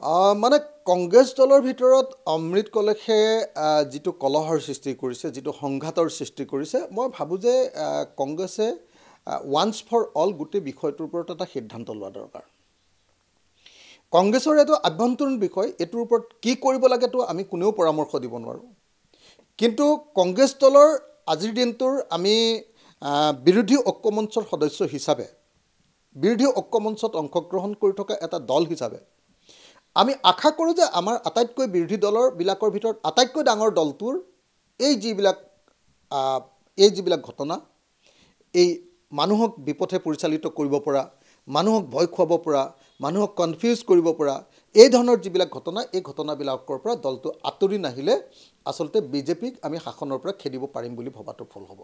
মানে কংগ্ৰেছ দলৰ ভিতৰত অমৃত কলেশে যিটো কলহৰ সৃষ্টি কৰিছে, যিটো সংঘাতৰ সৃষ্টি কৰিছে, মই ভাবোঁ যে কংগ্ৰেছে ওৱান্স ফৰ অল গোটেই বিষয়টোৰ ওপৰত এটা সিদ্ধান্ত লোৱা দৰকাৰ। কংগ্ৰেছৰ এইটো আভ্যন্তৰীণ বিষয়, এইটোৰ ওপৰত কি কৰিব লাগেতো আমি কোনেও পৰামৰ্শ দিব নোৱাৰোঁ। কিন্তু কংগ্ৰেছ দলৰ আজিৰ দিনটোৰ আমি বিৰোধী ঐক্যমঞ্চৰ সদস্য হিচাপে, বিৰোধী ঐক্যমঞ্চত অংশগ্ৰহণ কৰি থকা এটা দল হিচাপে আমি আশা কৰোঁ যে আমাৰ আটাইতকৈ বিৰোধী দলৰবিলাকৰ ভিতৰত আটাইতকৈ ডাঙৰ দলটোৰ এই যিবিলাক ঘটনা, এই মানুহক বিপথে পৰিচালিত কৰিব পৰা, মানুহক ভয় খুৱাব পৰা, মানুহক কনফিউজ কৰিব পৰা এই ধৰণৰ যিবিলাক ঘটনা, এই ঘটনাবিলাকৰ পৰা দলটো আঁতৰি নাহিলে আচলতে বিজেপিক আমি শাসনৰ পৰা খেদিব পাৰিম বুলি ভবাটো ভুল হ'ব।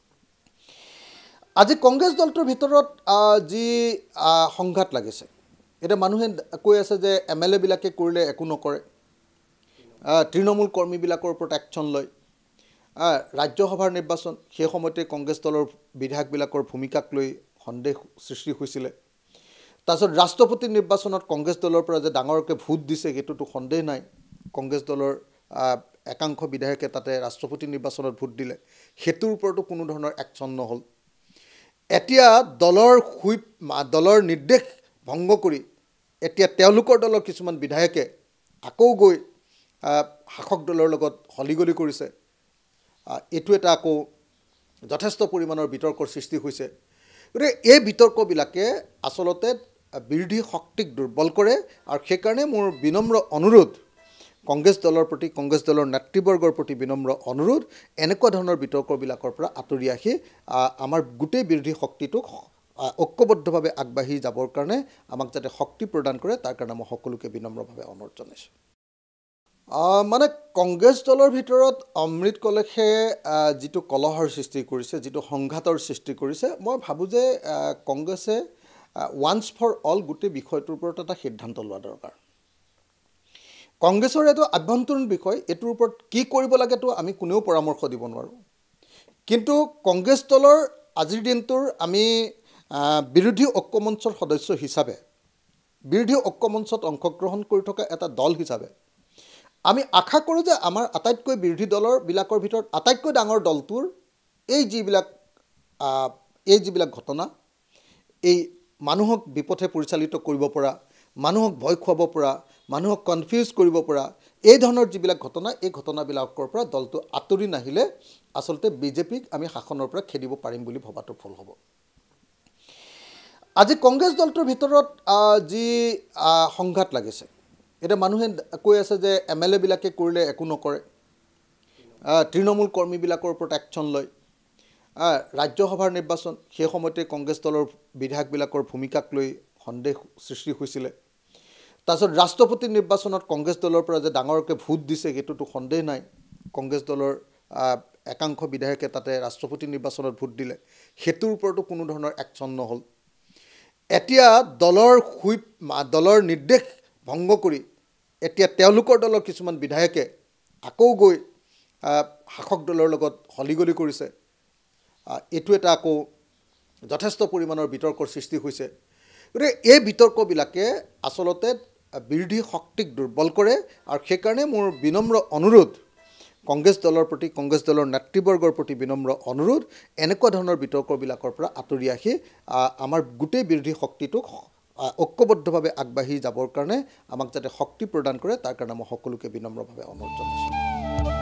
আজি কংগ্ৰেছ দলটোৰ ভিতৰত যি সংঘাত লাগিছে, এতিয়া মানুহে কৈ আছে যে MLA-বিলাকে কৰিলে একো নকৰে, তৃণমূল কৰ্মীবিলাকৰ ওপৰত একশ্যন লয়, ৰাজ্যসভাৰ নিৰ্বাচন সেই সময়তে কংগ্ৰেছ দলৰ বিধায়কবিলাকৰ ভূমিকাক লৈ সন্দেহ সৃষ্টি হৈছিলে। তাৰপিছত ৰাষ্ট্ৰপতি নিৰ্বাচনত কংগ্ৰেছ দলৰ পৰা যে ডাঙৰকৈ ভোট দিছে সেইটোতো সন্দেহ নাই। কংগ্ৰেছ দলৰ একাংশ বিধায়কে তাতে ৰাষ্ট্ৰপতি নিৰ্বাচনত ভোট দিলে, সেইটোৰ ওপৰতো কোনো ধৰণৰ একশ্যন নহ'ল। এতিয়া দলৰ নিৰ্দেশ ভংগ কৰি এতিয়া তেওঁলোকৰ দলৰ কিছুমান বিধায়কে আকৌ গৈ শাসক দলৰ লগত হলিগলি কৰিছে। এইটো এটা আকৌ যথেষ্ট পৰিমাণৰ বিতৰ্কৰ সৃষ্টি হৈছে। গতিকে এই বিতৰ্কবিলাকে আচলতে বিৰোধী শক্তিক দুৰ্বল কৰে, আৰু সেইকাৰণে মোৰ বিনম্ৰ অনুৰোধ কংগ্ৰেছ দলৰ প্ৰতি, কংগ্ৰেছ দলৰ নেতৃবৰ্গৰ প্ৰতি বিনম্ৰ অনুৰোধ, এনেকুৱা ধৰণৰ বিতৰ্কবিলাকৰ পৰা আঁতৰি আহি আমাৰ গোটেই বিৰোধী শক্তিটোক ঐক্যবদ্ধভাৱে আগবাঢ়ি যাবৰ কাৰণে আমাক যাতে শক্তি প্ৰদান কৰে, তাৰ কাৰণে মই সকলোকে বিনম্ৰভাৱে অনুৰোধ জনাইছোঁ। মানে কংগ্ৰেছ দলৰ ভিতৰত অমৃত কলেশে যিটো কলহৰ সৃষ্টি কৰিছে, যিটো সংঘাতৰ সৃষ্টি কৰিছে, মই ভাবোঁ যে কংগ্ৰেছে ওৱান্স ফৰ অল গোটেই বিষয়টোৰ ওপৰত এটা সিদ্ধান্ত লোৱা দৰকাৰ। কংগ্ৰেছৰ এইটো আভ্যন্তৰীণ বিষয়, এইটোৰ ওপৰত কি কৰিব লাগেতো আমি কোনেও পৰামৰ্শ দিব নোৱাৰোঁ। কিন্তু কংগ্ৰেছ দলৰ আজিৰ দিনটোৰ আমি বিৰোধী ঐক্যমঞ্চৰ সদস্য হিচাপে, বিৰোধী ঐক্যমঞ্চত অংশগ্ৰহণ কৰি থকা এটা দল হিচাপে আমি আশা কৰোঁ যে আমাৰ আটাইতকৈ বিৰোধী দলৰবিলাকৰ ভিতৰত আটাইতকৈ ডাঙৰ দলটোৰ এই যিবিলাক ঘটনা, এই মানুহক বিপথে পৰিচালিত কৰিব পৰা, মানুহক ভয় খুৱাব পৰা, মানুহক কনফিউজ কৰিব পৰা এই ধৰণৰ যিবিলাক ঘটনা, এই ঘটনাবিলাকৰ পৰা দলটো আঁতৰি নাহিলে আচলতে বিজেপিক আমি শাসনৰ পৰা খেদিব পাৰিম বুলি ভবাটো ভুল হ'ব। আজি কংগ্ৰেছ দলটোৰ ভিতৰত যি সংঘাত লাগিছে, এতিয়া মানুহে কৈ আছে যে MLA-বিলাকে কৰিলে একো নকৰে, তৃণমূল কৰ্মীবিলাকৰ ওপৰত একশ্যন লয়, ৰাজ্যসভাৰ নিৰ্বাচন সেই সময়তে কংগ্ৰেছ দলৰ বিধায়কবিলাকৰ ভূমিকাক লৈ সন্দেহ সৃষ্টি হৈছিলে। তাৰপিছত ৰাষ্ট্ৰপতি নিৰ্বাচনত কংগ্ৰেছ দলৰ পৰা যে ডাঙৰকৈ ভোট দিছে সেইটোতো সন্দেহ নাই। কংগ্ৰেছ দলৰ একাংশ বিধায়কে তাতে ৰাষ্ট্ৰপতি নিৰ্বাচনত ভোট দিলে, সেইটোৰ ওপৰতো কোনো ধৰণৰ একশ্যন নহ'ল। এতিয়া দলৰ নিৰ্দেশ ভংগ কৰি এতিয়া তেওঁলোকৰ দলৰ কিছুমান বিধায়কে আকৌ গৈ শাসক দলৰ লগত হলিগলি কৰিছে। এইটো এটা আকৌ যথেষ্ট পৰিমাণৰ বিতৰ্কৰ সৃষ্টি হৈছে। গতিকে এই বিতৰ্কবিলাকে আচলতে বিৰোধী শক্তিক দুৰ্বল কৰে, আৰু সেইকাৰণে মোৰ বিনম্ৰ অনুৰোধ কংগ্ৰেছ দলৰ প্ৰতি, কংগ্ৰেছ দলৰ নেতৃবৰ্গৰ প্ৰতি বিনম্ৰ অনুৰোধ, এনেকুৱা ধৰণৰ বিতৰ্কবিলাকৰ পৰা আঁতৰি আহি আমাৰ গোটেই বিৰোধী শক্তিটোক ঐক্যবদ্ধভাৱে আগবাঢ়ি যাবৰ কাৰণে আমাক যাতে শক্তি প্ৰদান কৰে, তাৰ কাৰণে মই সকলোকে বিনম্ৰভাৱে অনুৰোধ জনাইছোঁ।